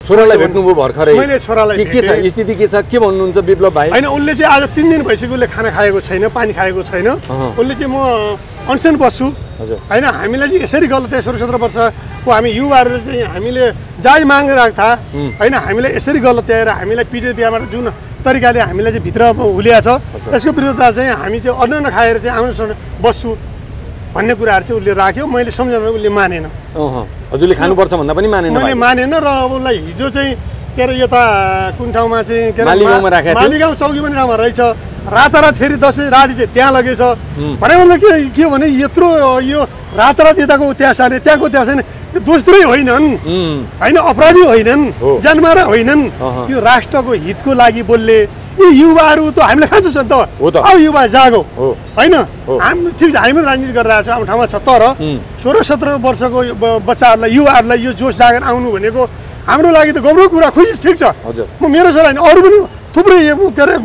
छोरालाई भेट्नुभयो भर्खरै मैले छोरालाई के छ स्थिति के छ के भन्नुहुन्छ विप्लव भाइ हैन उनले चाहिँ आज 3 दिन भइसक्यो उनले खाना खाएको छैन पानी खाएको छैन उनले चाहिँ म अनसन बस्छु हजुर हैन हामीलाई चाहिँ यसरी गलत 16-17 वर्षको हामी युवाहरूले चाहिँ हामीले जाय माग राख्दा हैन हामीले यसरी गलत ल्याएर हामीलाई पिटे दिएबाट जुन तरिकाले हामीलाई चाहिँ भित्र हुलिया छ यसको विरुद्धता चाहिँ हामी चाहिँ अन्न नखाएर चाहिँ आउनु बस्छु भन्ने कुराहरु चाहिँ उसले राख्यो मैले सम्झाउँदा उसले मानेन हजुरले खानुपर्छ भन्दा पनि मानेन मैले मानेन र उसलाई हिजो चाहिँ के अरे यता कुन ठाउँमा चाहिँ के अरे मालीगाउँमा राखेको मालीगाउँ चौकी पनि ठाउँमा रहेछ रातारात फेरि 10 बजे राति चाहिँ त्यहाँ लगेछ भने मतलब के हो भने यत्रो यो रातारात यताको त्यहाँ साने त्यहाँको त्यहाँ साने दोस्रो होइनन् हैन अपराधी होइनन् जानमारा होइनन् यो राष्ट्रको हितको लागि बोल्ने यी युवाहरू त हामीले खान्छ नि त अब युवा जागो हैन हामी ठीक छ हामी राजनीति गरिरहेको छौँ आफ्नो ठाउँमा छ तर 16-17 वर्षको बच्चाहरूलाई युवाहरूलाई यो जोस जागर आउनु भनेको हाम्रो लागि त गौरव कुरा खुसी ठिक छ म मेरो छोरा हैन अरू पनि थुप्रै के अरे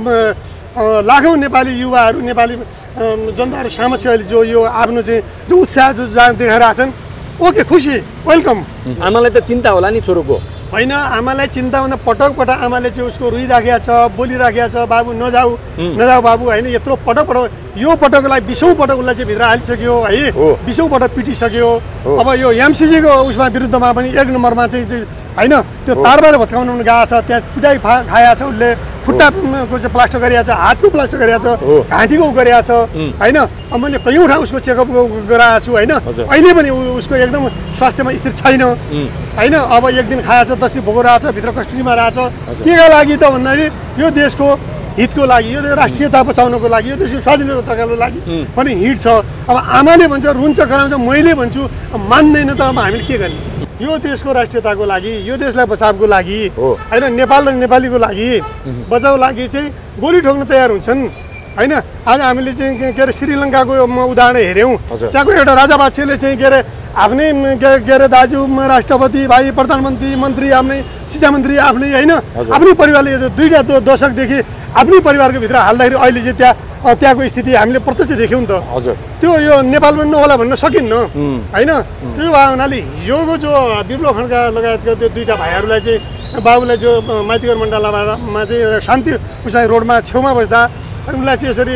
लाखौँ नेपाली युवाहरू नेपाली जनताहरू सामक्ष अहिले जो यो आफ्नो चाहिँ जो उत्साह जो देखाइरहेका छन् ओके खुसी वेलकम आमालाई त चिन्ता होला नि छोरोको हैन आमालाई चिन्ता भन्दा पटक पटक आमाले चाहिँ उसको रुइराखेको छ बोलिराखेको छ बाबु नजाऊ नजाऊ बाबु हैन यत्रो पटक पटक यो पटकलाई 20औं पटक उसलाई चाहिँ भित्र हालिसक्यो है 20औं पटक पिटिसक्यो अब यो एमसीजी को उसमा विरुद्धमा पनि 1 नम्बरमा चाहिँ हैन त्यो तारबार भत्काउन गएको छ त्यहाँ पिटाइ खाया छ उसले खुट्टाको चाहिँ प्लास्टर गरिया छ हातको प्लास्टर गरिया छ घाँटीको गरिया छ हैन अब मैले कयौं ठाउँ उसको चेकअप गराएको छु हैन अहिले पनि उसको एकदम स्वास्थ्यमा स्थिर छैन हैन अब एक दिन खाया छ 10 दिन भोको रहेछ भित्र कस्टडीमा रहेछ केका लागि त भन्दाखेरि यो देशको हितको लागि यो राष्ट्रियता बचाउनको लागि यो देशको स्वाधीनताको लागि पनि हित छ अब आमाले भन्छ रुन्छ कराउँछ मैले भन्छु मान्दैन त अब हामीले के गर्ने यो देशको राष्ट्रियताको लागि यो देशलाई बचावको लागि हैन नेपाल र नेपालीको लागि बचाउको लागि चाहिँ गोली ठोक्न तयार हुन्छन् हैन आज हामीले चाहिँ के अरे श्रीलङ्काको उदाहरण हेर्यौं त्यहाँको एउटा राजा बादशाहले चाहिँ के अरे आफ्नै के अरे दाजु राष्ट्रपति भाइ प्रधानमन्त्री मन्त्री आफ्नै शिक्षा मन्त्री आफ्नै हैन आफ्नै परिवारले 2 दशकदेखि आफ्नै परिवारको भित्र हाल्दाखेरि अहिले चाहिँ त्यहाँको स्थिति हामीले प्रत्यक्ष देख्यौं त हजुर त्यो यो नेपालमा नहोला भन्न सकिन्न हैन त्यो भए हुनाले हिजोको जो विप्लव खड्का लगायतका त्यो दुईटा भाइहरूलाई चाहिँ बाबुलाई जो माइतीघर मण्डलामा चाहिँ शान्ति उसलाई रोडमा छेउमा बस्दा उनलाई चाहिँ यसरी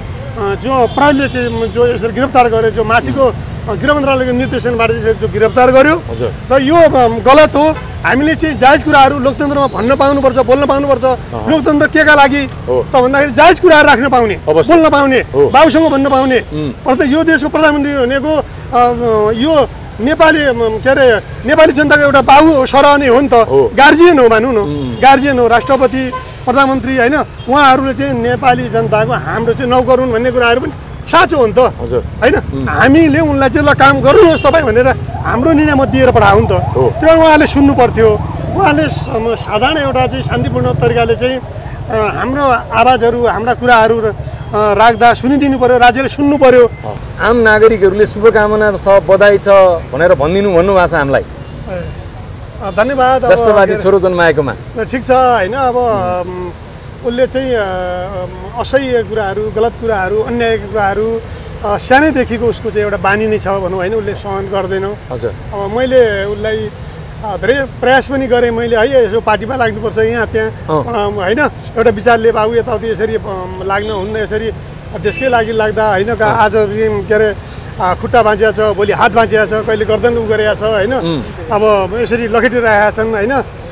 जो प्रहरीले चाहिँ जो यसरी गिरफ्तार गर्यो जो माथिको गृह मन्त्रालयको निर्देशनबाट जो गिरफ्तार गर्यो र यो गलत हो हामीले चाहिँ जायज कुराहरू लोकतन्त्रमा भन्न पाउनुपर्छ बोल्न पाउनुपर्छ लोकतन्त्र केका लागि त भन्दाखेरि जायज कुराहरू राख्न पाउने बोल्न पाउने बाबुसँग भन्न पाउने यो देशको प्रधानमन्त्री भनेको यो नेपाली के अरे नेपाली जनताको एउटा बाबु सरह नै हो नि त गार्जियन हो भनौँ न गार्जियन हो राष्ट्रपति प्रधानमन्त्री हैन उहाँहरूले चाहिँ नेपाली जनताको हाम्रो चाहिँ नौकर हुन् भन्ने कुराहरू पनि साँचो हो नि त हैन हामीले उनलाई चाहिँ ल काम गर्नुहोस् तपाईँ भनेर हाम्रो निर्णय मत दिएर पठायो नि त त्यो उहाँले सुन्नु पर्थ्यो उहाँले साधारण एउटा चाहिँ शान्तिपूर्ण तरिकाले चाहिँ हाम्रो आवाजहरू हाम्रा कुराहरू राख्दा सुनिदिनु पर्यो राज्यले सुन्नु पर्यो आम नागरिकहरूले शुभकामना छ बधाई छ भनेर भन्दिनु भन्नुभएको छ हामीलाई धन्यवाद राष्ट्रवादी छोरो जन्माएकोमा ठिक छ हैन अब उसले चाहिँ असह्य कुराहरू गलत कुराहरू अन्यायको कुराहरू सानैदेखिको उसको चाहिँ एउटा बानी नै छ भनौँ हैन उसले सहन गर्दैन हजुर अब मैले उसलाई धेरै प्रयास पनि गरेँ मैले है यसो पार्टीमा लाग्नुपर्छ यहाँ त्यहाँ हैन एउटा विचारले बाबु यताउति यसरी लाग्न हुन्न यसरी देशकै लागि लाग्दा हैन आज के अरे खुट्टा भाँचिया छ भोलि हात भाँचिया छ कहिले गर्दन उ गरेको छ हैन अब यसरी लखेटिरहेका छन् हैन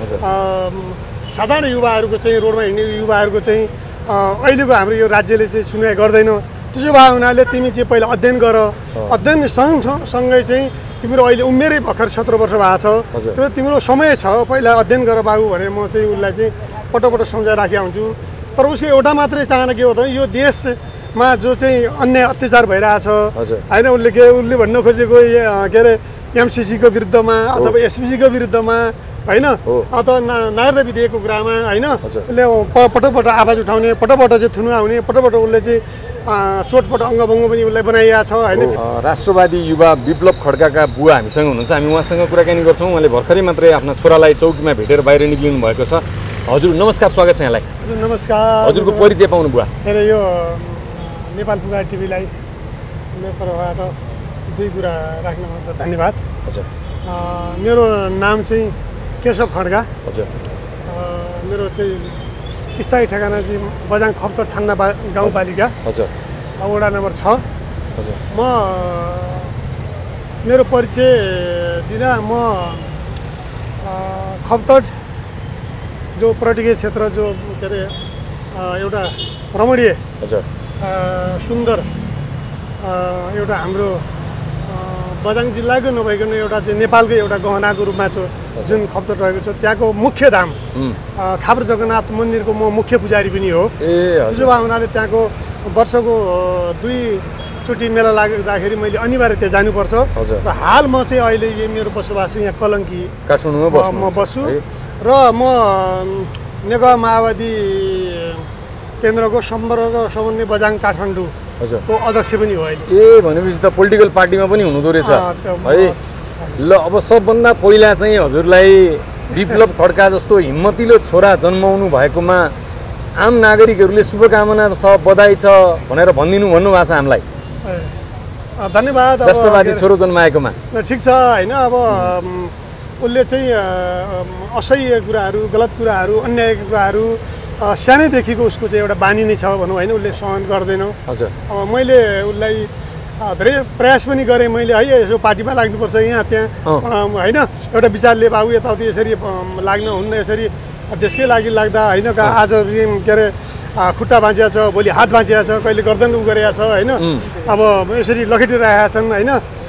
साधारण युवाहरूको चाहिँ रोडमा हिँड्ने युवाहरूको चाहिँ अहिलेको हाम्रो यो राज्यले चाहिँ सुनवाई गर्दैन त्यसो भए हुनाले तिमी चाहिँ पहिला अध्ययन गर अध्ययन सँगै चाहिँ तिम्रो अहिले उमेरै भर्खर 17 वर्ष भएको छ त्यो तिम्रो समय छ पहिला अध्ययन गर बाबु भनेर म चाहिँ उसलाई चाहिँ पटक सम्झाएर राखेको हुन्छु तर उसको एउटा मात्रै चाहना के हो त यो देशमा जो चाहिँ अन्याय अत्याचार भइरहेछ हैन उसले भन्न खोजेको के अरे एमसीसी को विरुद्धमा अथवा एसपीसी को विरुद्धमा हैन अथवा नागरिकता विधेयकको कुरामा हैन उसले पटक आवाज उठाउने पटक चाहिँ थुनु आउने पटक उसले चाहिँ चोटपट अङ्गभङ्ग पनि उसलाई बनाइएको छ हैन राष्ट्रवादी युवा विप्लव खड्काका बुवा हामीसँग हुनुहुन्छ हामी उहाँसँग कुराकानी गर्छौँ उहाँले भर्खरै मात्रै आफ्ना छोरालाई चौकीमा भेटेर बाहिर निक्लिनु भएको छ हजुर नमस्कार स्वागत छ यहाँलाई हजुर नमस्कार हजुरको परिचय पाउनु बुवा यो नेपाल पुगा टिभीलाई मेरो तर्फबाट दुई कुरा राख्न धन्यवाद हजुर मेरो नाम चाहिँ केशव खड्का। हजुर मेरो चाहिँ स्थायी ठेगाना चाहिँ बजाङ खप्तर थाना गाउँपालिका हजुर वडा नम्बर 6। हजुर म मेरो परिचय दिँदा म खप्तर जो पर्यटकीय क्षेत्र जो के अरे एउटा रमणीय हजुर सुन्दर एउटा हाम्रो बझाङ जिल्लाको नभइकन एउटा चाहिँ नेपालकै एउटा गहनाको रूपमा छ जुन खप्तर रहेको छ। त्यहाँको मुख्य धाम खाप्रो जगन्नाथ मन्दिरको म मुख्य पुजारी पनि हो। त्यसो भए हुनाले त्यहाँको वर्षको 2 चोटि मेला लाग्दाखेरि मैले अनिवार्य त्यहाँ जानुपर्छ। र हाल म चाहिँ अहिले यो मेरो बसोबास यहाँ कलङ्की काठमाडौँमा म बस्छु र म नेकपा माओवादी केन्द्रको सम्पर्क समन्वय बझाङ काठमाडौँ को अध्यक्ष पनि हो अहिले। भनेपछि त पोलिटिकल पार्टीमा पनि हुनुहुँदो रहेछ है। ल अब सबभन्दा पहिला चाहिँ हजुरलाई विप्लव खड्का जस्तो हिम्मतिलो छोरा जन्माउनु भएकोमा आम नागरिकहरूले शुभकामना छ बधाई छ भनेर भन्नुभएको छ हामीलाई। धन्यवाद। राष्ट्रवादी छोरो जन्माएकोमा ठिक छ होइन। अब उसले चाहिँ असह्य कुराहरू गलत कुराहरू अन्यायका कुराहरू सानैदेखिको उसको चाहिँ एउटा बानी नै छ भनौँ होइन। उसले सहन गर्दैन। हजुर अब मैले उसलाई धेरै प्रयास पनि गरेँ मैले है यसो पार्टीमा लाग्नुपर्छ यहाँ त्यहाँ होइन। एउटा विचारले बाबु यताउति यसरी लाग्न हुन्न यसरी देशकै लागि लाग्दा होइन। आज के अरे खुट्टा भाँचिया छ भोलि हात भाँचिया छ कहिले गर्दन उ गरेका छ होइन। अब यसरी लखेटिरहेका छन् होइन।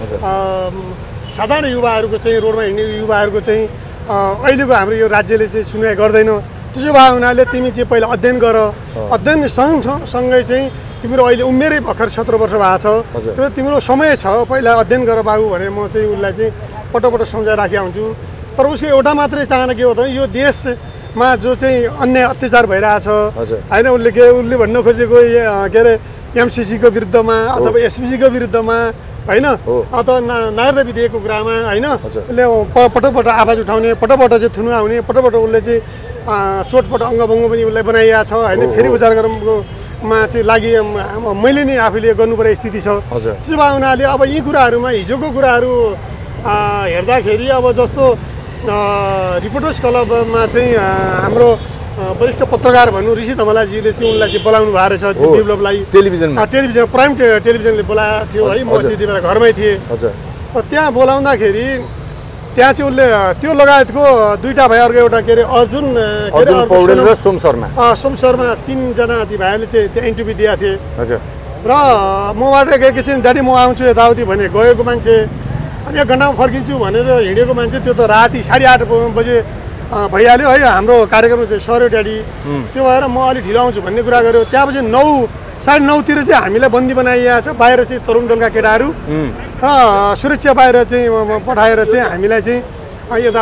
साधारण युवाहरूको चाहिँ रोडमा हिँड्ने युवाहरूको चाहिँ अहिलेको हाम्रो यो राज्यले चाहिँ सुनवाई गर्दैन। त्यसो भए हुनाले तिमी चाहिँ पहिला अध्ययन गर। अध्ययन सँगसँगै चाहिँ तिम्रो अहिले उमेरै भर्खर 17 वर्ष भएको छ। त्यो तिम्रो समय छ पहिला अध्ययन गर बाबु भनेर म चाहिँ उसलाई चाहिँ पटक सम्झाएर राखेको हुन्छु। तर उसको एउटा मात्रै चाहना के हो त यो देशमा जो चाहिँ अन्याय अत्याचार भइरहेछ होइन। उसले भन्न खोजेको के अरे एमसिसीको विरुद्धमा अथवा एसपिसीको विरुद्धमा होइन अथवा नागरिकता विधेयकको कुरामा होइन। उसले पटक आवाज उठाउने पटक चाहिँ थुनुवाउने पटक उसले चाहिँ चोटपट अङ्गभङ्ग पनि उसलाई बनाइएको छ होइन। फेरि उचार गर्नुमा चाहिँ लागि मैले नै आफूले गर्नुपर्ने स्थिति छ। त्यसो भए हुनाले अब यी कुराहरूमा हिजोको कुराहरू हेर्दाखेरि अब जस्तो रिपोर्टर्स क्लबमा चाहिँ हाम्रो वरिष्ठ पत्रकार भनौँ ऋषि धमलाजीले चाहिँ उनलाई चाहिँ बोलाउनु भएको रहेछ विप्लवलाई टेलिभिजन प्राइम टेलिभिजनले बोलाएको थियो है। म त्यति बेला घरमै थिएँ। त्यहाँ बोलाउँदाखेरि त्यहाँ चाहिँ उसले त्यो लगायतको 2टा भाइ अर्को एउटा के अरे अर्जुन सोम शर्मा 3 जना ती भाइहरूले चाहिँ त्यहाँ इन्टरभ्यू दिएका थिए। र मबाट एकैछिन ड्याडी म आउँछु यताउति भने गएको मान्छे अनि 1 घन्टामा फर्किन्छु भनेर हिँडेको मान्छे त्यो त राति 8:30 बजे भइहाल्यो है। हाम्रो कार्यक्रम चाहिँ सर्यो ड्याडी। त्यो भएर म अलिक ढिलो आउँछु भन्ने कुरा गर्यो। त्यहाँपछि 9:30 चाहिँ हामीलाई बन्दी बनाइएको छ बाहिर चाहिँ तरुण दलका केटाहरू सुरक्षा बाहिर चाहिँ पठाएर चाहिँ हामीलाई चाहिँ यता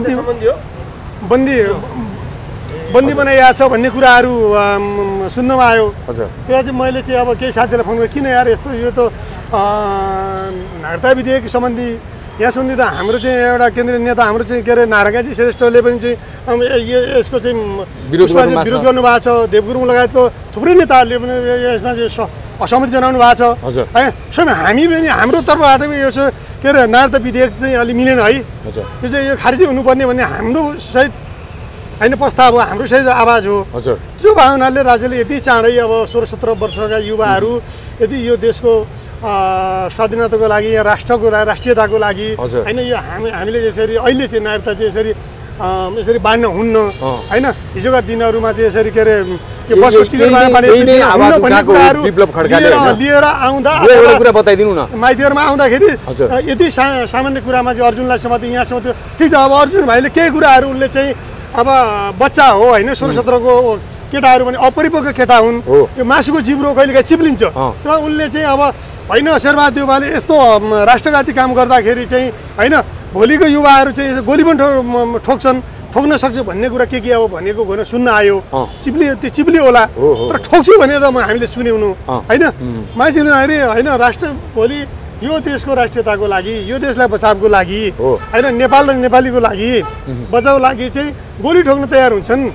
बन्दी बनाइएको छ भन्ने कुराहरू सुन्नमा आयो। त्यो चाहिँ मैले चाहिँ अब केही साथीलाई फोन गरेँ किन यार यस्तो यो त नागरिकता विधेयक सम्बन्धी यहाँ सम्बन्धी त हाम्रो चाहिँ एउटा केन्द्रीय नेता हाम्रो चाहिँ के अरे नारायणजी श्रेष्ठले पनि चाहिँ यसको चाहिँ विरोध गर्नुभएको छ। देवगुरुङ लगायतको थुप्रै नेताहरूले पनि यसमा चाहिँ असहमति जनाउनु भएको छ है। स्वयं हामी पनि हाम्रो तर्फबाट पनि यो के अरे नागरिकता विधेयक चाहिँ अलि मिलेन है। यो चाहिँ यो खारिज हुनुपर्ने भन्ने हाम्रो सहित होइन प्रस्ताव हो हाम्रो सहित आवाज हो। त्यो भावनाले राज्यले यति चाँडै अब 16-17 वर्षका युवाहरू यदि यो देशको स्वाधीनताको लागि या राष्ट्रको राष्ट्रियताको लागि होइन यो हामीले यसरी अहिले चाहिँ नागरिकता चाहिँ यसरी बाँड्न हुन्न होइन। हिजोका दिनहरूमा चाहिँ यसरी के अरे बसको टिकटमा भन्ने कुराहरू लिएर आउँदा माइतीहरूमा आउँदाखेरि यति सामान्य कुरामा चाहिँ अर्जुनलाई समात्यो यहाँ समात्यो ठिक छ। अब अर्जुन भाइले केही कुराहरू उसले चाहिँ अब बच्चा हो होइन 16-17को केटाहरू पनि अपरिपक्व केटा हुन्। त्यो मासुको जिब्रो कहिलेकाहीँ चिप्लिन्छ। त्यो उनले चाहिँ अब होइन शेरबहादुरले यस्तो राष्ट्रघाती काम गर्दाखेरि चाहिँ होइन भोलिको युवाहरू चाहिँ गोली पनि ठोक्न सक्छ भन्ने कुरा के अब भनेको भनेर सुन्न आयो। त्यो चिप्ली होला तर ठोक्छु भने त हामीले सुन्यौँ होइन। मान्छेले होइन राष्ट्र भोलि यो देशको राष्ट्रियताको लागि यो देशलाई बचावको लागि होइन नेपाल र नेपालीको लागि बचाउको लागि चाहिँ गोली ठोक्न तयार हुन्छन्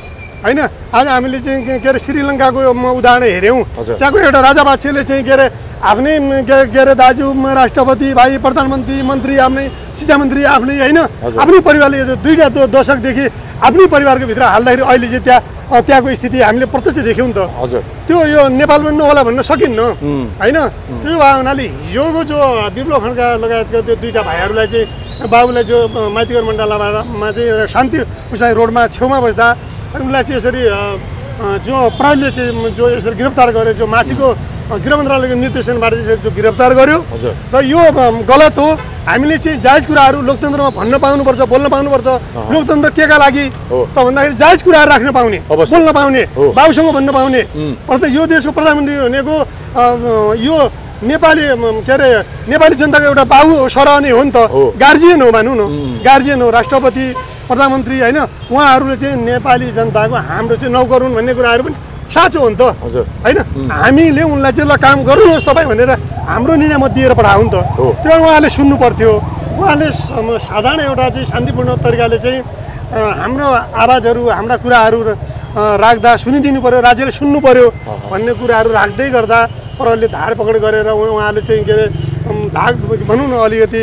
होइन। आज हामीले चाहिँ के अरे श्रीलङ्काको उदाहरण हेऱ्यौँ, त्यहाँको एउटा राजा बादशाहले चाहिँ के अरे आफ्नै के अरे दाजु राष्ट्रपति भाइ प्रधानमन्त्री मन्त्री आफ्नै शिक्षा मन्त्री आफ्नै होइन आफ्नै परिवारले 2 दशकदेखि आफ्नै परिवारको भित्र हाल्दाखेरि अहिले चाहिँ त्यहाँको स्थिति हामीले प्रत्यक्ष देख्यौँ नि त। त्यो यो नेपालमा नहोला भन्न सकिन्न होइन। त्यो भए हुनाले हिजोको जो विप्लव खड्का लगायतका त्यो 2टा भाइहरूलाई चाहिँ बाबुलाई जो माइतीघर मण्डलामा चाहिँ शान्ति उसलाई रोडमा छेउमा बस्दा उनलाई चाहिँ यसरी जो प्रहरीले चाहिँ जो यसरी गिरफ्तार गर्यो, जो माथिको गृह मन्त्रालयको निर्देशनबाट चाहिँ जो गिरफ्तार गर्यो र यो गलत हो। हामीले चाहिँ जायज कुराहरू लोकतन्त्रमा भन्न पाउनुपर्छ, बोल्न पाउनुपर्छ। लोकतन्त्र केका लागि त भन्दाखेरि जायज कुराहरू राख्न पाउने, बोल्न पाउने, बाबुसँग भन्न पाउने। यो देशको प्रधानमन्त्री भनेको यो नेपाली के अरे नेपाली जनताको एउटा बाबु सरह नै हो नि त, गार्जियन हो भनौँ न, गार्जियन हो राष्ट्रपति प्रधानमन्त्री होइन। उहाँहरूले चाहिँ नेपाली जनताको हाम्रो चाहिँ नौकर हुन् भन्ने कुराहरू पनि साँचो हो नि त होइन। हामीले उनलाई चाहिँ ल काम गर्नुहोस् तपाईँ भनेर हाम्रो निर्णयमा दिएर पठायो नि त, त्यो उहाँले सुन्नु पर्थ्यो। उहाँले साधारण एउटा चाहिँ शान्तिपूर्ण तरिकाले चाहिँ हाम्रो आवाजहरू हाम्रा कुराहरू राख्दा सुनिदिनु पर्यो, राज्यले सुन्नु पर्यो भन्ने कुराहरू राख्दै गर्दा प्रहरीले धाड पकड गरेर उहाँले चाहिँ के अरे धाक भनौँ न अलिकति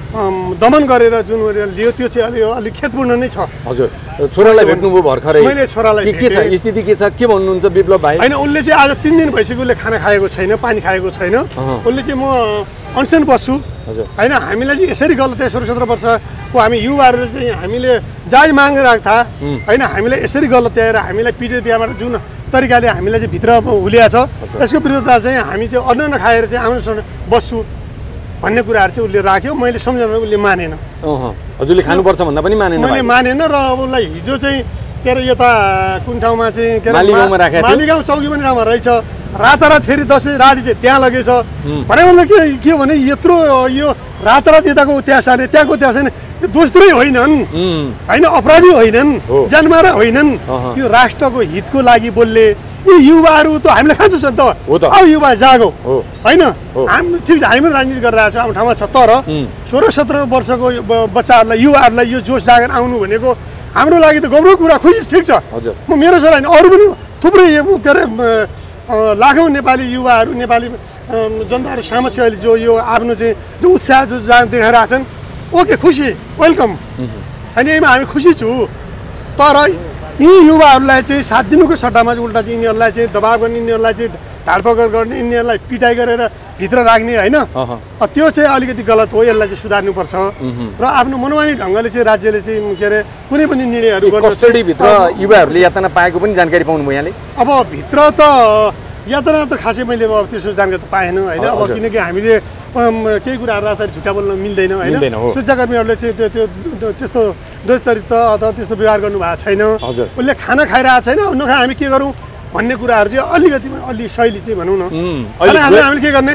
दमन गरेर जुन लियो त्यो चाहिँ अलिक खेदपूर्ण नै छ। हजुर, छोरालाई भेट्नुभयो भर्खरै? मैले छोरालाई के छ स्थिति, के छ, के भन्नुहुन्छ विप्लव भाइ? होइन, उसले चाहिँ आज 3 दिन भइसक्यो उसले खाना खाएको छैन, पानी खाएको छैन। उसले चाहिँ म अनसन बस्छु होइन। हामीलाई चाहिँ यसरी गलत 16-17 वर्षको हामी युवाहरूले चाहिँ हामीले जायज माग राख्दा होइन, हामीलाई यसरी गलत ल्याएर हामीलाई पिटे त्यहाँबाट जुन तरिकाले हामीलाई चाहिँ भित्र हुलिया छ यसको विरुद्धता चाहिँ हामी चाहिँ अन्न नखाएर चाहिँ आउनु बस्छु भन्ने कुराहरू चाहिँ उसले राख्यो। मैले सम्झाउँदा उसले मानेन। हजुरले खानुपर्छ भन्दा पनि मानेन? मैले मानेन र उसलाई हिजो चाहिँ के अरे यता कुन ठाउँमा चाहिँ के अरे मालीगाउँ चौकी पनि ठाउँमा रहेछ, रातारात फेरि 10 बजी राति चाहिँ त्यहाँ लगेछ भने भन्दा के हो भने यत्रो यो रातारात यताको त्यहाँ साने त्यहाँको त्यहाँ साने दोस्रो होइनन् होइन, अपराधी होइनन्, जानमारा होइनन्। यो राष्ट्रको हितको लागि बोल्ने यी युवाहरू त हामीले खान्छ नि त। अब युवा जागो होइन, हामी ठिक छ हामी राजनीति गरिरहेको छौँ, हाम्रो ठाउँमा छ, तर 16-17 वर्षको बच्चाहरूलाई युवाहरूलाई यो जोस जागर आउनु भनेको हाम्रो लागि त गौरव कुरा, खुसी, ठिक छ। म मेरो छोरा होइन अरू पनि थुप्रै के अरे लाखौँ नेपाली युवाहरू नेपाली जनताहरू समक्ष अहिले जो यो आफ्नो चाहिँ जो उत्साह जो देखाइरहेका छन्, ओके खुसी, वेलकम होइन, यहीमा हामी खुसी छु। तर यी युवाहरूलाई चाहिँ साथ दिनुको सट्टामा चाहिँ उल्टा चाहिँ यिनीहरूलाई चाहिँ दबाब गर्ने, यिनीहरूलाई चाहिँ धाडपकड गर्ने, यिनीहरूलाई पिटाइ गरेर भित्र राख्ने होइन, त्यो चाहिँ अलिकति गलत हो। यसलाई चाहिँ सुधार्नुपर्छ र आफ्नो मनोमानी ढङ्गले चाहिँ राज्यले चाहिँ के अरे कुनै पनि निर्णयहरू कस्टडीभित्र युवाहरूले यातना पाएको पनि जानकारी पाउनुभयो यहाँले? अब भित्र त यातना त खासै मैले अब त्यसो जानकारी त पाएन होइन। अब किनकि हामीले केही कुराहरू राख्दाखेरि झुटा बोल्न मिल्दैन होइन। सुरक्षाकर्मीहरूले चाहिँ त्यो त्यस्तो दुश्चरित्र अथवा त्यस्तो व्यवहार गर्नुभएको छैन। उसले खाना खाइरहेको छैन, अब नखाए हामी के गरौँ भन्ने कुराहरू चाहिँ अलिकति अलि शैली चाहिँ भनौँ न, हामीले के गर्ने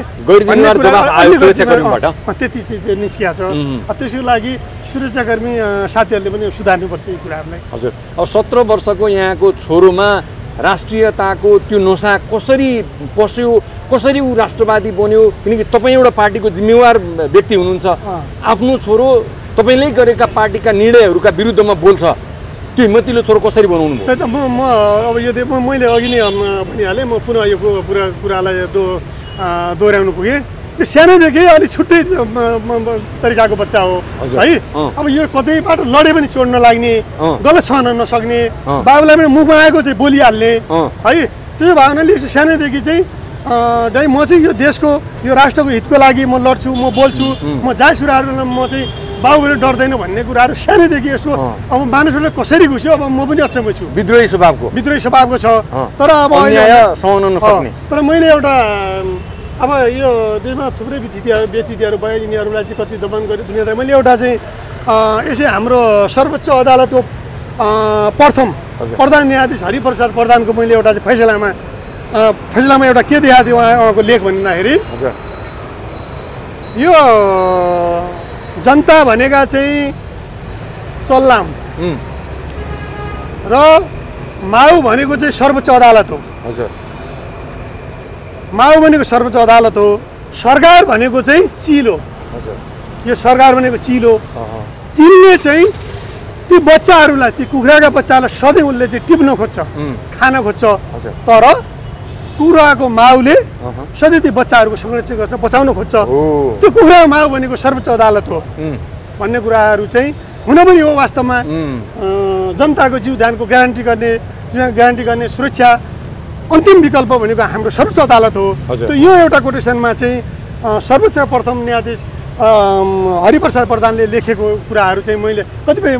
त्यति चाहिँ निस्किया छ। त्यसको लागि सुरक्षाकर्मी साथीहरूले पनि सुधार्नुपर्छ यी कुराहरूलाई। हजुर, अब 17 वर्षको यहाँको छोरोमा राष्ट्रियताको त्यो नशा कसरी पस्यो, कसरी ऊ राष्ट्रवादी बन्यो? किनकि तपाईँ एउटा पार्टीको जिम्मेवार व्यक्ति हुनुहुन्छ, आफ्नो छोरो तपाईँले गरेका पार्टीका निर्णयहरूका विरुद्धमा बोल्छ, त्यो हिम्मतिलो छोरो कसरी बनाउनु भयो? त्यही त म अब यो मैले अघि नै भनिहालेँ, म पुनः यो कुरालाई दोहोऱ्याउनु पुगेँ। यो सानैदेखि अलिक छुट्टै तरिकाको बच्चा हो है। अब यो कतैबाट लडे पनि चोड्न लाग्ने, गलत सहन नसक्ने, बाबुलाई पनि मुखमा आएको चाहिँ बोलिहाल्ने है। त्यो भावनाले सानैदेखि चाहिँ म चाहिँ यो देशको यो राष्ट्रको हितको लागि म लड्छु, म बोल्छु, म जायज कुराहरू म चाहिँ बाबुले डर्दैन भन्ने कुराहरू सानैदेखि यसको अब मानिसहरूले कसरी घुस्यो अब म पनि अचम्मै छु। विद्रोही स्वभावको छ। तर अब तर मैले एउटा अब यो देशमा थुप्रै व्यक्तित्वहरू भयो, यिनीहरूलाई चाहिँ कति दमन गरे दुनियाँदारी। मैले एउटा चाहिँ यसै हाम्रो सर्वोच्च अदालतको प्रथम प्रधान न्यायाधीश हरिप्रसाद प्रधानको मैले एउटा चाहिँ फैसलामा एउटा के देखाएको थियो उहाँको लेख भन्दाखेरि यो जनता भनेका चाहिँ चल्लाम र माउ भनेको चाहिँ सर्वोच्च अदालत हो। माउ भनेको सर्वोच्च अदालत हो, सरकार भनेको चाहिँ चिल हो। यो सरकार भनेको चिल हो। चिलले चाहिँ ती बच्चाहरूलाई ती कुखुराका बच्चालाई सधैँ उसले चाहिँ टिप्न खोज्छ खान खोज्छ तर कुखुराको माउले सधैँ ती बच्चाहरूको संरक्षण गर्छ बचाउन खोज्छ त्यो कुखुराको माउ भनेको सर्वोच्च अदालत हो भन्ने कुराहरू चाहिँ हुन पनि हो वास्तवमा जनताको जीवधानको ग्यारेन्टी गर्ने सुरक्षा अन्तिम विकल्प भनेको हाम्रो सर्वोच्च अदालत हो त्यो यो एउटा कोटेसनमा चाहिँ सर्वोच्च प्रथम न्यायाधीश हरिप्रसाद प्रधानले लेखेको कुराहरू चाहिँ मैले कतिपय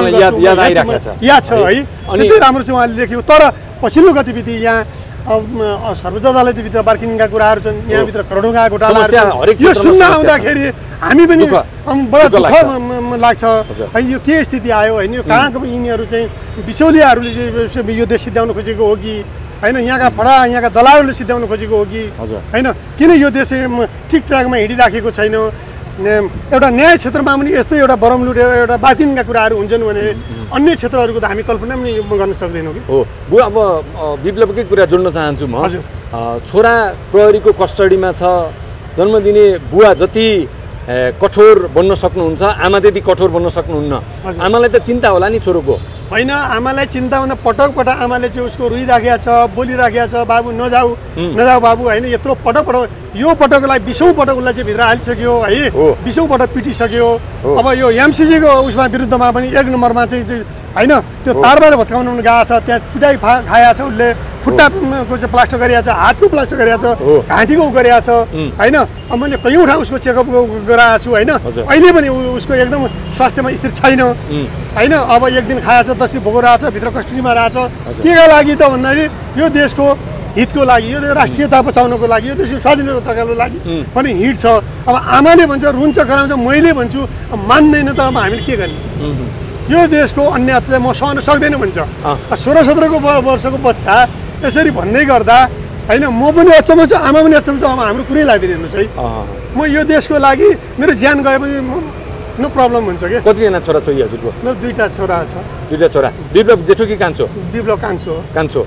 याद छ है त्यति राम्रो चाहिँ उहाँले लेख्यो तर पछिल्लो गतिविधि यहाँ सर्वोच्च अदालतभित्र बार्किङका कुराहरू छन् यहाँभित्र करोडौँका घोटालाहरू यो सुन्न आउँदाखेरि हामी पनि बडा दुःख लाग्छ है यो के स्थिति आयो होइन यो कहाँको यिनीहरू चाहिँ बिचौलियाहरूले चाहिँ यो देश सिद्ध्याउन खोजेको हो कि होइन यहाँका दलालहरूले सिद्ध्याउन खोजेको हो कि होइन किन यो देश ठिक ट्र्याकमा हिँडिराखेको छैन एउटा न्याय क्षेत्रमा पनि यस्तो एउटा बरमलुट एउटा बार्किङका कुराहरू हुन्छन् भने अन्य क्षेत्रहरूको त हामी कल्पना पनि गर्न सक्दैनौँ कि हो बुवा अब विप्लवकै कुरा जोड्न चाहन्छु म छोरा प्रहरीको कस्टडीमा छ जन्म दिने बुवा जति कठोर बन्न सक्नुहुन्छ आमा त्यति कठोर बन्न सक्नुहुन्न आमालाई त चिन्ता होला नि छोरोको होइन आमालाई चिन्ता हुँदा पटक आमाले चाहिँ उसको रोइराखेको छ बोलिराखेको छ बाबु नजाऊ बाबु होइन यत्रो पटक यो पटकलाई 20औं पटक उसलाई चाहिँ भित्र हालिसक्यो है 20औं पटक पिटिसक्यो अब यो एमसिजीको उसमा विरुद्धमा पनि 1 नम्बरमा चाहिँ होइन त्यो तारबार भत्काउन गएको छ त्यहाँ पिटाइ खाएको छ उसले खुट्टाको चाहिँ प्लास्टर गरिएको छ हातको प्लास्टर गरिएको छ घाँटीको गरिएको छ होइन अब मैले कयौँ ठाउँ उसको चेकअप गराएको छु होइन अहिले पनि उसको एकदम स्वास्थ्यमा स्थिर छैन होइन अब 1 दिन खाएको छ 10 दिन भोको रहेछ भित्र कस्टडीमा रहेछ केका लागि त भन्दाखेरि यो देशको हितको लागि यो राष्ट्रियता बचाउनको लागि यो देशको स्वाधीनताको लागि पनि हित छ अब आमाले भन्छ रुन्छ कराउँछ मैले भन्छु मान्दैन त अब हामीले के गर्ने यो देशको अन्य अत्याचार म सहन सक्दैन भन्छ 16-17 वर्षको बच्चा यसरी भन्दै गर्दा होइन म पनि अचम्म छु आमा पनि अचम्म छु अब हाम्रो कुरै लाग्दैन हेर्नुहोस् है म यो देशको लागि मेरो ज्यान गए पनि नो प्रब्लम हुन्छ कि कतिजना छोरा छोरी हजुरको मेरो 2टा छोरा छ 2टा छोरा विप्लव जेठो कि कान्छो विप्लव कान्छो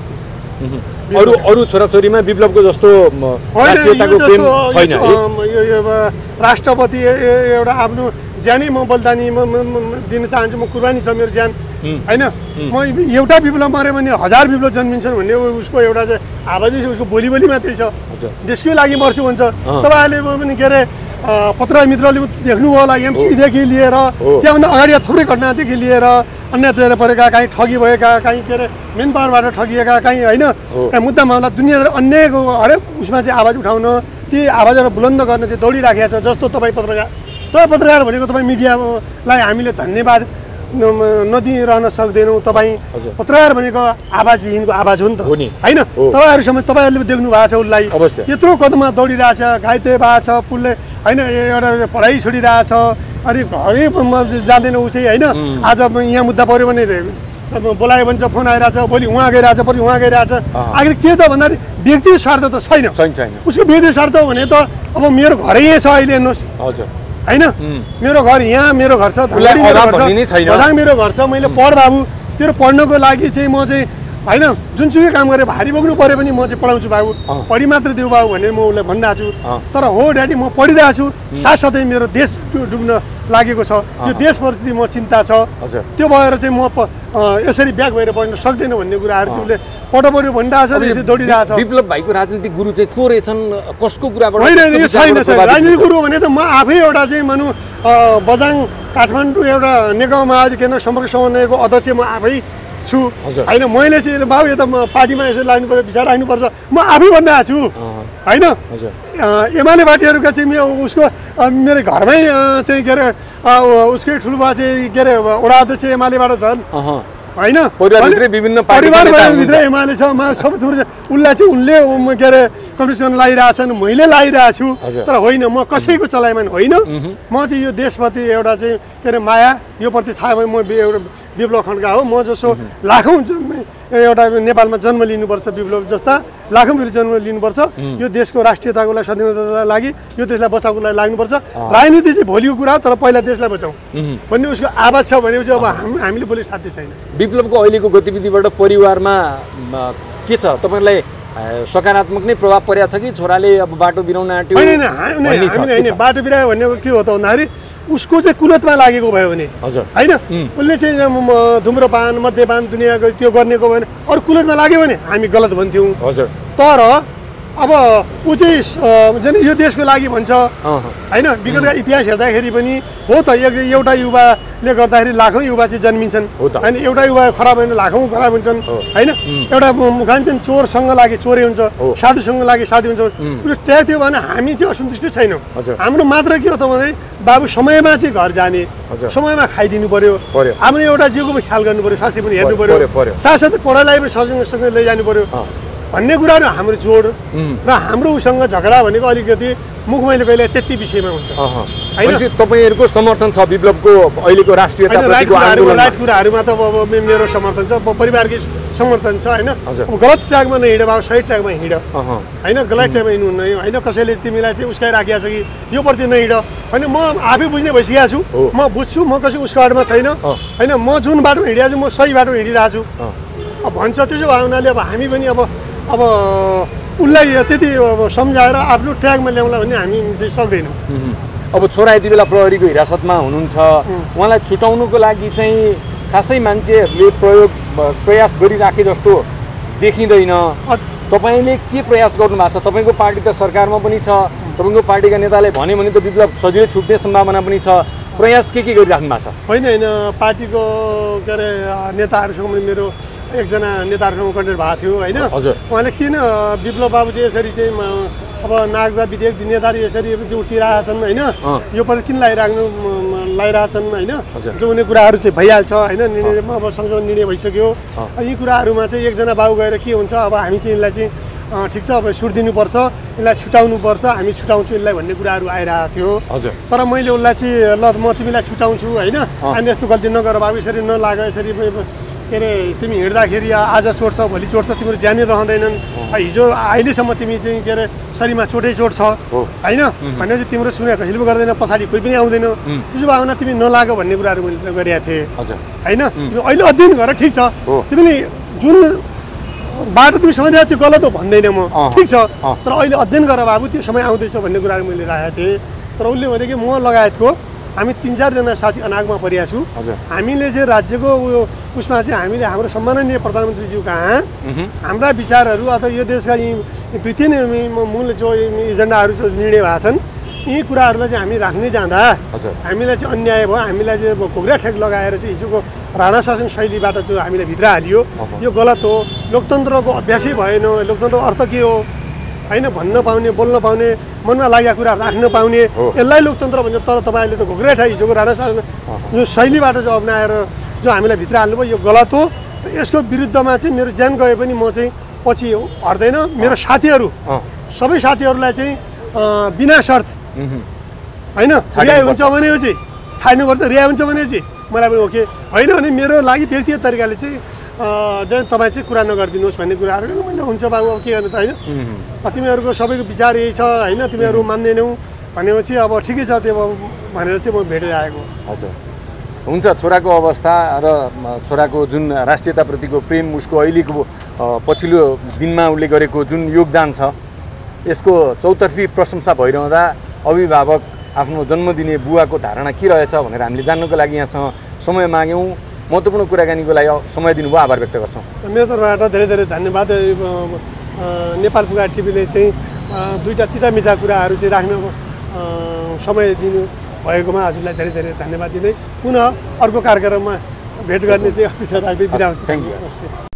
अरू छोराछोरीमा विप्लवको जस्तो राष्ट्रियताको प्रेम छैन यो राष्ट्रपति एउटा आफ्नो ज्यानै म बलिदानी दिन चाहन्छु म कुर्बानी छ मेरो ज्यान होइन म एउटा विप्लव मऱ्यो भने 1000 विप्लव जन्मिन्छन् भन्ने उसको एउटा चाहिँ आवाजै उसको बोली मात्रै छ देशकै लागि मर्छु भन्छ तपाईँहरूले पनि के अरे पत्रकार मित्रले देख्नुभयो होला एमसीदेखि लिएर त्यहाँभन्दा अगाडि थुप्रै घटनादेखि लिएर अन्यतिर परेका काहीँ ठगी भएका काहीँ के अरे मेन पावरबाट ठगिएका काहीँ होइन काहीँ मुद्दा मामला दुनियाँ अन्यको हरेक उसमा चाहिँ आवाज उठाउन ती आवाजहरू बुलन्द गर्न चाहिँ दौडिराखेको छ जस्तो तपाईँ पत्रकार भनेको तपाईँ मिडियालाई हामीले धन्यवाद नदिइरहन सक्दैनौँ तपाईँ पत्रकार भनेको आवाजविहीनको आवाज हो नि त होइन तपाईँहरूले देख्नु भएको छ उसलाई यत्रो कदममा दौडिरहेछ घाइते भएको छ पुलले होइन एउटा पढाइ छोडिरहेछ अनि घरै जाँदैन ऊ चाहिँ होइन आज यहाँ मुद्दा पऱ्यो भने बोलायो भने चाहिँ फोन आइरहेछ भोलि उहाँ गइरहेछ पछि उहाँ गइरहेछ आखिर के त भन्दाखेरि व्यक्ति स्वार्थ त छैन उसको व्यक्ति स्वार्थ भने त अब मेरो घरै यहीँ छ अहिले हेर्नुहोस् होइन मेरो घर यहाँ मेरो घर छ धलाडी मेरो घर छ मैले पढ बाबु तेरो पढ्नको लागि चाहिँ म चाहिँ होइन जुनसुकै काम गरेर भारी बोक्नु पऱ्यो भने म चाहिँ पढाउँछु बाबु पढी मात्र देऊ बाबु भनेर म उसलाई भनिरहेको छु तर हो ड्याडी म पढिरहेको छु साथसाथै मेरो देश डुब्न लागेको छ यो देशप्रति म चिन्ता छ त्यो भएर चाहिँ म यसरी ब्याक भएर पढ्न सक्दैन भन्ने कुराहरू चाहिँ उसले पढ्यो भनिरहेको छ दौडिरहेको छ विप्लव भाइको राजनीतिक गुरु चाहिँ को रहेछन् कसको कुराबाट होइन यो छैन राजनीतिक गुरु भने त म आफै एउटा चाहिँ भनौँ बझाङ काठमाडौँ एउटा नेकपा माओवादी केन्द्र सम्पर्क समन्वयको अध्यक्ष म आफै छु होइन मैले चाहिँ बाबु यो त पार्टीमा यसो लाग्नुपर्छ विचार राख्नुपर्छ म आफै भनिरहेको छु होइन एमाले पार्टीहरूका चाहिँ उसको मेरो घरमै चाहिँ के अरे उसकै ठुलोबा चाहिँ के अरे वडा अध्यक्ष एमालेबाट छन् होइन परिवारभित्र एमाले छ सबै थुप्रै उसलाई चाहिँ उनले के अरे कम्पिटिसन लगाइरहेछन् मैले लगाइरहेको छु तर होइन म कसैको चलाइमान होइन म चाहिँ यो देशप्रति एउटा चाहिँ के अरे माया यो प्रति थाहा भयो म एउटा विप्लव खड्का हो म जसो लाखौँ एउटा नेपालमा जन्म लिनुपर्छ विप्लव जस्ता लाखौँ जन्म लिनुपर्छ यो देशको राष्ट्रियताको लागि स्वाधीनताको लागि यो देशलाई बचाउको लागि लाग्नुपर्छ राजनीति चाहिँ भोलिको कुरा तर पहिला देशलाई बचाउँ भन्ने उसको आवाज छ भनेपछि अब हामीले बोले साध्य छैन विप्लवको अहिलेको गतिविधिबाट परिवारमा के छ तपाईँलाई सकारात्मक नै प्रभाव परेको छ कि छोराले अब बाटो बिराउन आँट्यो होइन बाटो बिरायो भनेको के हो त भन्दाखेरि उसको चाहिँ कुलतमा लागेको भयो भने हजुर होइन उसले चाहिँ धुम्रपान मद्यपान दुनियाँको त्यो गर्नेको भयो भने अरू कुलतमा लाग्यो भने हामी गलत भन्थ्यौँ हजुर तर अब ऊ चाहिँ जुन यो देशको लागि भन्छ होइन विगतका इतिहास हेर्दाखेरि पनि हो त एउटा युवाले गर्दाखेरि लाखौँ युवा चाहिँ जन्मिन्छन् होइन एउटा युवा खराब होइन लाखौँ खराब हुन्छन् होइन एउटा मुखान्छन् चोरसँग लागि चोरै हुन्छ साधुसँग लागि साधु हुन्छ उसले ट्याग थियो भने हामी चाहिँ असन्तुष्ट छैनौँ हाम्रो मात्र के हो त भने बाबु समयमा चाहिँ घर जाने समयमा खाइदिनु पर्यो हाम्रो एउटा जिउको पनि ख्याल गर्नु पर्यो स्वास्थ्य पनि हेर्नु पर्यो साथसाथै पढाइलाई पनि सँगसँगै लैजानु पर्यो भन्ने कुराहरू हाम्रो जोड र हाम्रो उसँग झगडा भनेको अलिकति मुखमैले कहिले त्यति विषयमा हुन्छ होइन तपाईँहरूको समर्थन छ विप्लवको अहिलेको राष्ट्रियताप्रतिको आन्दोलन राइट कुराहरूमा त अब मेरो समर्थन छ परिवारकै समर्थन छ होइन गलत ट्र्याकमा नहिँड बाबु सही ट्र्याकमा हिँड होइन गलत ट्र्याकमा हिँड्नु हुन्न होइन कसैले तिमीलाई चाहिँ उस्काइराखेको छ कि यो प्रति नहिँड होइन म आफै बुझ्ने भइसकेको छु म बुझ्छु म कसै उसको बाटोमा छैन होइन म जुन बाटोमा हिँडिरहेको छु म सही बाटोमा हिँडिरहेको छु अब भन्छ त्यसो भयो हुनाले अब हामी पनि अब उसलाई त्यति सम्झाएर आफ्नो ट्र्याकमा ल्याउँला भन्ने हामी चाहिँ सक्दैनौँ अब छोरा यति बेला प्रहरीको हिरासतमा हुनुहुन्छ उहाँलाई छुटाउनुको लागि चाहिँ खासै मान्छेहरूले प्रयास गरिराखे जस्तो देखिँदैन तपाईँले के प्रयास गर्नु भएको छ तपाईँको पार्टी त सरकारमा पनि छ तपाईँको पार्टीका नेताले भन्यो भने त विप्लव सजिलै छुट्ने सम्भावना पनि छ प्रयास के गरिराख्नु भएको छ होइन पार्टीको के अरे नेताहरूसँग पनि मेरो एकजना नेताहरूसँग कन्ट्याक्ट भएको थियो होइन उहाँले किन विप्लव बाबु चाहिँ यसरी चाहिँ अब नागजा विधेयक नेताहरू यसरी उठिरहेछन् होइन यो पनि किन लगाइरहेछन् होइन जो हुने कुराहरू चाहिँ भइहाल्छ होइन निर्णयमा अब सँगसँगै निर्णय भइसक्यो यी कुराहरूमा चाहिँ एकजना बाबु गएर के हुन्छ अब हामी चाहिँ यसलाई चाहिँ ठिक छ अब सुट दिनुपर्छ यसलाई छुटाउनुपर्छ हामी छुटाउँछौँ यसलाई भन्ने कुराहरू आइरहेको थियो तर मैले उसलाई चाहिँ ल म तिमीलाई छुटाउँछु होइन अनि यस्तो गल्ती नगर बाबु यसरी नलाग यसरी के अरे तिमी हिँड्दाखेरि आज चोट्छ भोलि चोट्छ तिम्रो ज्यानै रहँदैनन् हिजो अहिलेसम्म तिमी चाहिँ के अरे शरीरमा चोटै चोट छ होइन भनेपछि तिम्रो सुने कसैले पनि गर्दैन पछाडि कोही पनि आउँदैन त्यसो भावना तिमी नलाग भन्ने कुराहरू मैले गरेका थिएँ होइन तिमी अहिले अध्ययन गर ठिक छ तिमीले जुन बाटो तिमी समझ्दा त्यो गलत हो भन्दैन म ठिक छ तर अहिले अध्ययन गर बाबु त्यो समय आउँदैछ भन्ने कुराहरू मैले राखेको थिएँ तर उसले भने कि म लगायतको हामी 3-4 साथी अनागमा परिया छु हामीले चाहिँ राज्यको उसमा चाहिँ हामीले हाम्रो सम्माननीय प्रधानमन्त्रीज्यू कहाँ हाम्रा विचारहरू अथवा यो देशका यी 2-3 मूल जो एजेन्डाहरू जो निर्णय भएको छन् यी कुराहरूलाई चाहिँ हामी राख्ने जाँदा हामीलाई चाहिँ अन्याय भयो हामीलाई चाहिँ घोग्रा ठेक लगाएर चाहिँ हिजोको राणा शासन शैलीबाट चाहिँ हामीलाई भित्र हालियो यो गलत हो लोकतन्त्रको अभ्यासै भएन लोकतन्त्रको अर्थ के हो होइन भन्न पाउने बोल्न पाउने मनमा लागेका कुरा राख्न पाउने यसलाई लोकतन्त्र भन्छ तर तपाईँहरूले त घोग्रा ठा हिजोको राणा शासन जो शैलीबाट जो अप्नाएर जो हामीलाई भित्र हाल्नुभयो यो गलत हो त यसको विरुद्धमा चाहिँ मेरो ज्यान गए पनि म चाहिँ पछि हट्दैन मेरो साथीहरू सबै साथीहरूलाई चाहिँ बिना शर्त होइन रिहाई हुन्छ भनेपछि छाड्नुपर्छ रिहाई हुन्छ भनेपछि मलाई पनि ओके होइन भने मेरो लागि व्यक्तिगत तरिकाले चाहिँ तपाईँ चाहिँ कुरा नगरिदिनुहोस् भन्ने कुराहरू मैले हुन्छ बाबु अब के गर्नु त होइन तिमीहरूको सबैको विचार यही छ होइन तिमीहरू मान्दैनौ भनेपछि अब ठिकै छ त्यो भनेर चाहिँ म भेटेर आएको हजुर हुन्छ छोराको अवस्था र छोराको जुन राष्ट्रियताप्रतिको प्रेम उसको अहिलेको पछिल्लो दिनमा उसले गरेको जुन योगदान छ यसको चौतर्फी प्रशंसा भइरहँदा अभिभावक आफ्नो जन्मदिने बुवाको धारणा के रहेछ भनेर हामीले जान्नको लागि यहाँसँग समय माग्यौँ महत्त्वपूर्ण कुराकानीको लागि समय दिनुभयो आभार व्यक्त गर्छौँ मेरो तर्फबाट धेरै धेरै धन्यवाद नेपाल पुगा टिभीले चाहिँ 2टा तिता मिठा कुराहरू चाहिँ राख्न समय दिनु भएकोमा हजुरलाई धेरै धेरै धन्यवाद दिँदै पुनः अर्को कार्यक्रममा भेट गर्ने चाहिँ अपेक्षा राख्दै बिदा हुन्छ। Thank you.